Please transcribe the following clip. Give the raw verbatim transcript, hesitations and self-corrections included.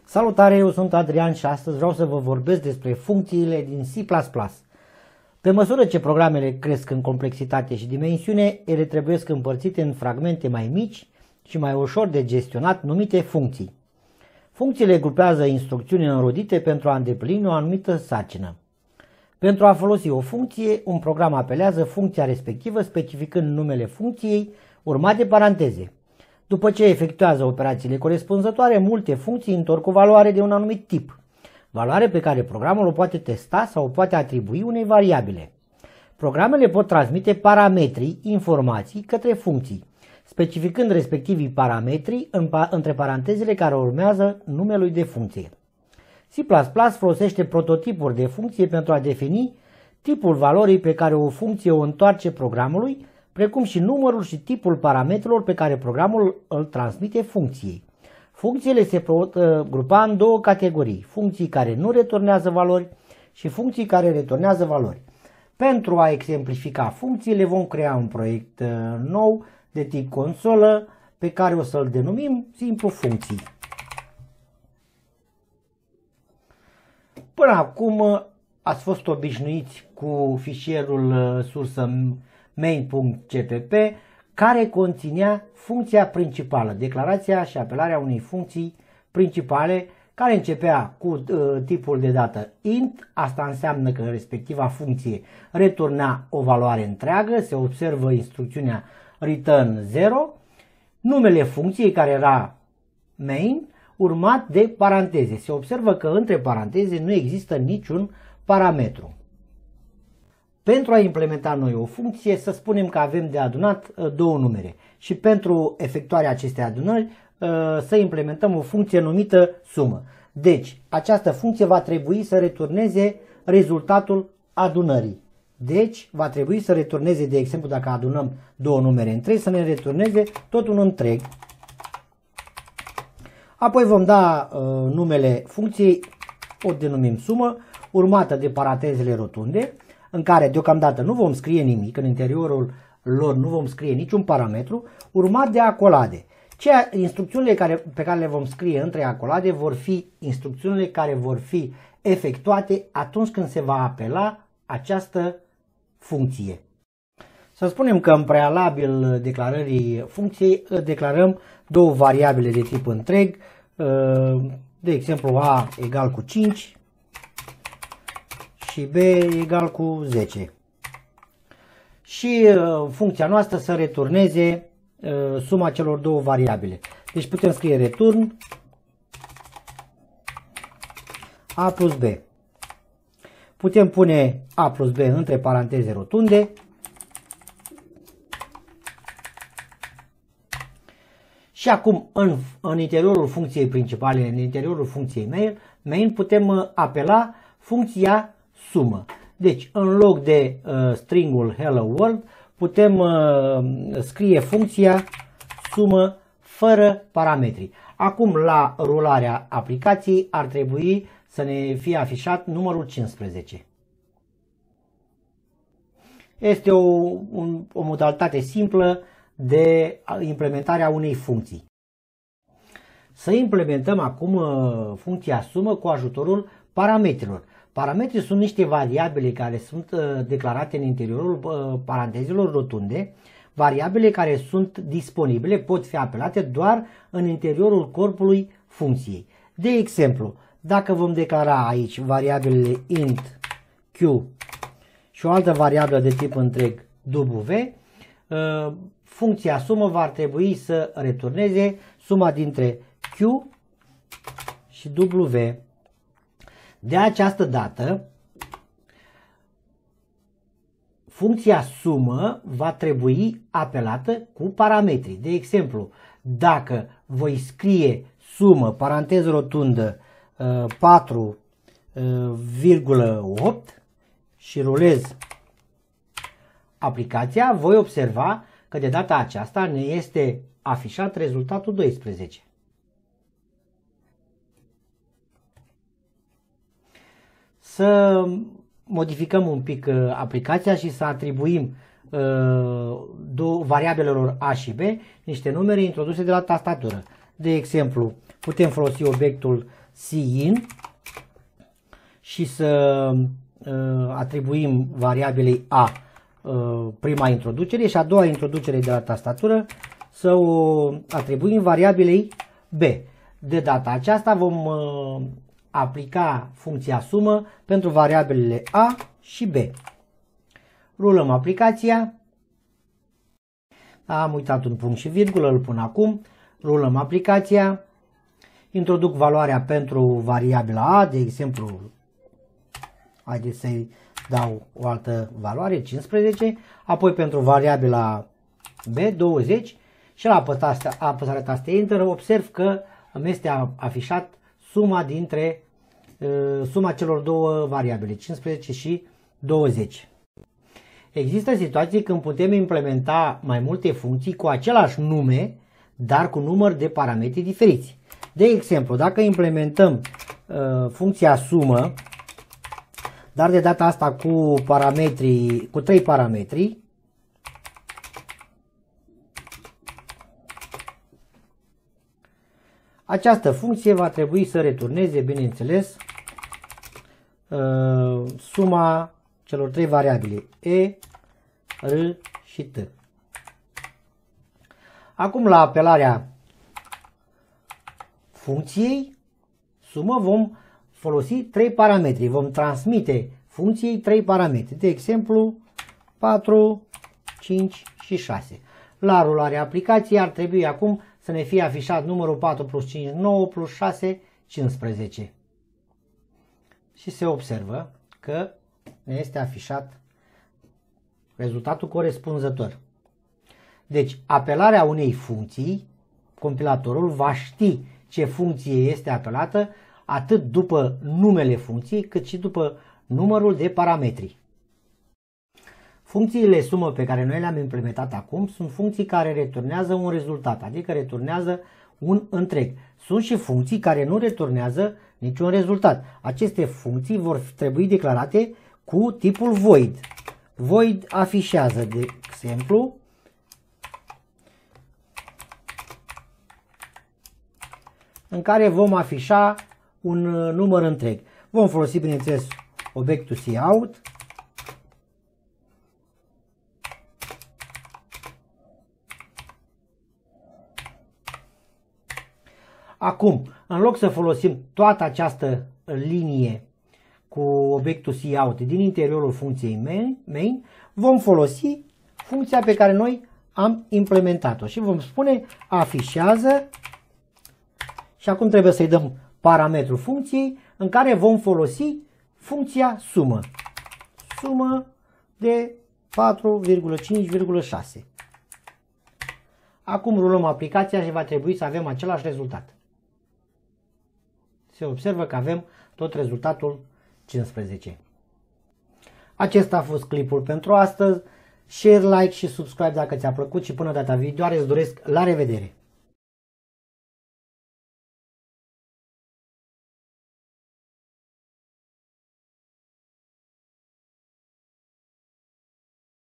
Salutare, eu sunt Adrian și astăzi vreau să vă vorbesc despre funcțiile din C plus plus. Pe măsură ce programele cresc în complexitate și dimensiune, ele trebuie împărțite în fragmente mai mici și mai ușor de gestionat, numite funcții. Funcțiile grupează instrucțiuni înrodite pentru a îndeplini o anumită sarcină. Pentru a folosi o funcție, un program apelează funcția respectivă specificând numele funcției, urmat de paranteze. După ce efectuează operațiile corespunzătoare, multe funcții întorc o valoare de un anumit tip, valoare pe care programul o poate testa sau o poate atribui unei variabile. Programele pot transmite parametri, informații către funcții, specificând respectivii parametri în, între parantezele care urmează numelui de funcție. C plus plus folosește prototipuri de funcție pentru a defini tipul valorii pe care o funcție o întoarce programului, precum și numărul și tipul parametrilor pe care programul îl transmite funcției. Funcțiile se pot grupa în două categorii, funcții care nu returnează valori și funcții care returnează valori. Pentru a exemplifica funcțiile vom crea un proiect nou de tip consolă pe care o să-l denumim simplu funcții. Până acum ați fost obișnuiți cu fișierul sursă main.cpp care conținea funcția principală, declarația și apelarea unei funcții principale care începea cu uh, tipul de dată int, asta înseamnă că respectiva funcție returna o valoare întreagă, se observă instrucțiunea return zero, numele funcției care era main, urmat de paranteze. Se observă că între paranteze nu există niciun parametru. Pentru a implementa noi o funcție, să spunem că avem de adunat două numere și pentru efectuarea acestei adunări să implementăm o funcție numită sumă. Deci, această funcție va trebui să returneze rezultatul adunării. Deci, va trebui să returneze, de exemplu, dacă adunăm două numere în trei, să ne returneze tot un întreg. Apoi vom da uh, numele funcției, o denumim sumă, urmată de parantezele rotunde, în care deocamdată nu vom scrie nimic, în interiorul lor nu vom scrie niciun parametru, urmat de acolade. Ceea, instrucțiunile care, pe care le vom scrie între acolade vor fi instrucțiunile care vor fi efectuate atunci când se va apela această funcție. Să spunem că în prealabil declarării funcției declarăm două variabile de tip întreg, de exemplu a egal cu cinci și b egal cu zece. Și funcția noastră să returneze suma celor două variabile. Deci putem scrie return a plus b. Putem pune a plus b între paranteze rotunde și acum în, în interiorul funcției principale, în interiorul funcției main, main putem apela funcția sumă. Deci în loc de uh, stringul hello world putem uh, scrie funcția sumă fără parametri. Acum la rularea aplicației ar trebui să ne fie afișat numărul cincisprezece. Este o, un, o modalitate simplă de implementarea unei funcții. Să implementăm acum uh, funcția sumă cu ajutorul parametrilor. Parametrii sunt niște variabile care sunt uh, declarate în interiorul uh, parantezelor rotunde, variabile care sunt disponibile, pot fi apelate doar în interiorul corpului funcției. De exemplu, dacă vom declara aici variabilele int q și o altă variabilă de tip întreg w, uh, funcția sumă va trebui să returneze suma dintre q și w. De această dată, funcția sumă va trebui apelată cu parametri. De exemplu, dacă voi scrie sumă, paranteză rotundă, patru virgulă opt și rulez aplicația, voi observa că de data aceasta ne este afișat rezultatul doisprezece. Să modificăm un pic uh, aplicația și să atribuim uh, două variabilelor a și b niște numere introduse de la tastatură. De exemplu, putem folosi obiectul cin și să uh, atribuim variabilei a uh, prima introducere și a doua introducere de la tastatură să o atribuim variabilei b. De data aceasta vom uh, aplica funcția sumă pentru variabilele a și b. Rulăm aplicația. Am uitat un punct și virgulă, îl pun acum. Rulăm aplicația. Introduc valoarea pentru variabila a, de exemplu, haideți să-i dau o altă valoare, cincisprezece, apoi pentru variabila b, douăzeci, și la apăsarea tastei Enter observ că îmi este afișat suma dintre uh, suma celor două variabile, cincisprezece și douăzeci. Există situații când putem implementa mai multe funcții cu același nume, dar cu număr de parametri diferiți. De exemplu, dacă implementăm uh, funcția sumă, dar de data asta cu parametri, cu trei parametri, această funcție va trebui să returneze, bineînțeles, uh, suma celor trei variabile e, r și t. Acum, la apelarea funcției sumă vom folosi trei parametri. Vom transmite funcției trei parametri. De exemplu, patru, cinci și șase. La rularea aplicației ar trebui acum să ne fie afișat numărul patru plus cinci, nouă, plus șase, cincisprezece. Și se observă că ne este afișat rezultatul corespunzător. Deci, apelarea unei funcții, compilatorul va ști ce funcție este apelată atât după numele funcției, cât și după numărul de parametri. Funcțiile sumă pe care noi le-am implementat acum sunt funcții care returnează un rezultat, adică returnează un întreg. Sunt și funcții care nu returnează niciun rezultat. Aceste funcții vor trebui declarate cu tipul void. Void afișează, de exemplu, în care vom afișa un număr întreg. Vom folosi, bineînțeles, obiectul cout. Acum, în loc să folosim toată această linie cu obiectul cout din interiorul funcției main, main, vom folosi funcția pe care noi am implementat-o și vom spune afișează. Și acum trebuie să-i dăm parametrul funcției în care vom folosi funcția sumă. Sumă de patru virgulă cinci virgulă șase. Acum rulăm aplicația și va trebui să avem același rezultat. Se observă că avem tot rezultatul cincisprezece. Acesta a fost clipul pentru astăzi. Share, like și subscribe dacă ți-a plăcut și până data viitoare îți doresc la revedere!